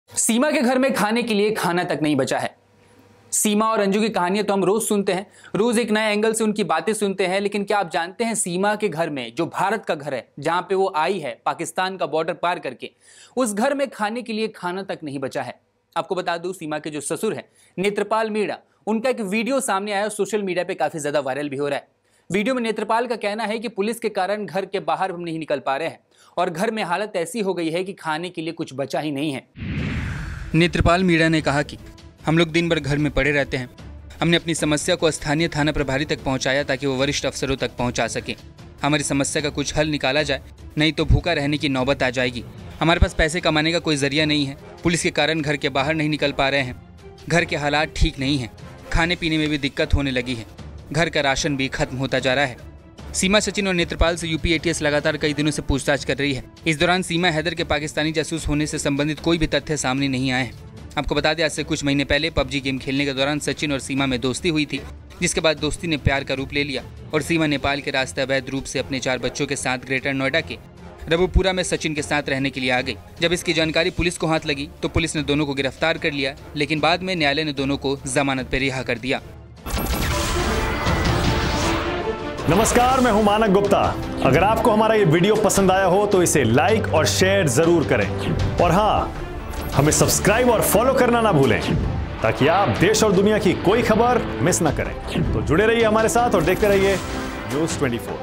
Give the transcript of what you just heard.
सीमा के घर में खाने के लिए खाना तक नहीं बचा है। सीमा और अंजू की कहानियां तो हम रोज सुनते हैं, रोज एक नए एंगल से उनकी बातें सुनते हैं, लेकिन क्या आप जानते हैं सीमा के घर में, जो भारत का घर है, जहां पे वो आई है पाकिस्तान का बॉर्डर पार करके, उस घर में खाने के लिए खाना तक नहीं बचा है। आपको बता दूं, सीमा के जो ससुर है नेत्रपाल मीणा, उनका एक वीडियो सामने आया, सोशल मीडिया पे काफी ज्यादा वायरल भी हो रहा है। वीडियो में नेत्रपाल का कहना है कि पुलिस के कारण घर के बाहर हम नहीं निकल पा रहे हैं और घर में हालत ऐसी हो गई है कि खाने के लिए कुछ बचा ही नहीं है। नेत्रपाल मीणा ने कहा कि हम लोग दिन भर घर में पड़े रहते हैं। हमने अपनी समस्या को स्थानीय थाना प्रभारी तक पहुंचाया ताकि वो वरिष्ठ अफसरों तक पहुंचा सकें। हमारी समस्या का कुछ हल निकाला जाए, नहीं तो भूखा रहने की नौबत आ जाएगी। हमारे पास पैसे कमाने का कोई जरिया नहीं है। पुलिस के कारण घर के बाहर नहीं निकल पा रहे हैं। घर के हालात ठीक नहीं हैं। खाने पीने में भी दिक्कत होने लगी है। घर का राशन भी खत्म होता जा रहा है। सीमा, सचिन और नेत्रपाल से यूपी एटीएस लगातार कई दिनों से पूछताछ कर रही है। इस दौरान सीमा हैदर के पाकिस्तानी जासूस होने से संबंधित कोई भी तथ्य सामने नहीं आए हैं। आपको बता दें, आज से कुछ महीने पहले पबजी गेम खेलने के दौरान सचिन और सीमा में दोस्ती हुई थी, जिसके बाद दोस्ती ने प्यार का रूप ले लिया और सीमा नेपाल के रास्ते अवैध रूप से अपने 4 बच्चों के साथ ग्रेटर नोएडा के रबुपुरा में सचिन के साथ रहने के लिए आ गई। जब इसकी जानकारी पुलिस को हाथ लगी तो पुलिस ने दोनों को गिरफ्तार कर लिया, लेकिन बाद में न्यायालय ने दोनों को जमानत पर रिहा कर दिया। नमस्कार, मैं हूं मानक गुप्ता। अगर आपको हमारा ये वीडियो पसंद आया हो तो इसे लाइक और शेयर जरूर करें, और हाँ, हमें सब्सक्राइब और फॉलो करना ना भूलें ताकि आप देश और दुनिया की कोई खबर मिस ना करें। तो जुड़े रहिए हमारे साथ और देखते रहिए News 24।